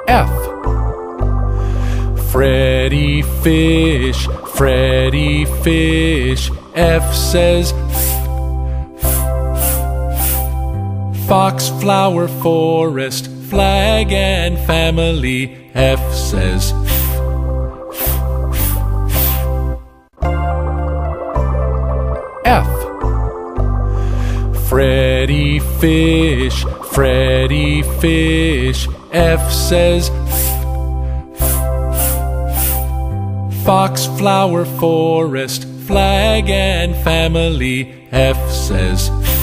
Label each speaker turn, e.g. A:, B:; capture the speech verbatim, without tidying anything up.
A: F. Freddy fish, Freddy fish. F says f. Fox, flower, forest, flag and family. F says f. F. Freddy fish, Freddy fish. F says f. Fox, flower, forest, flag and family. F says f.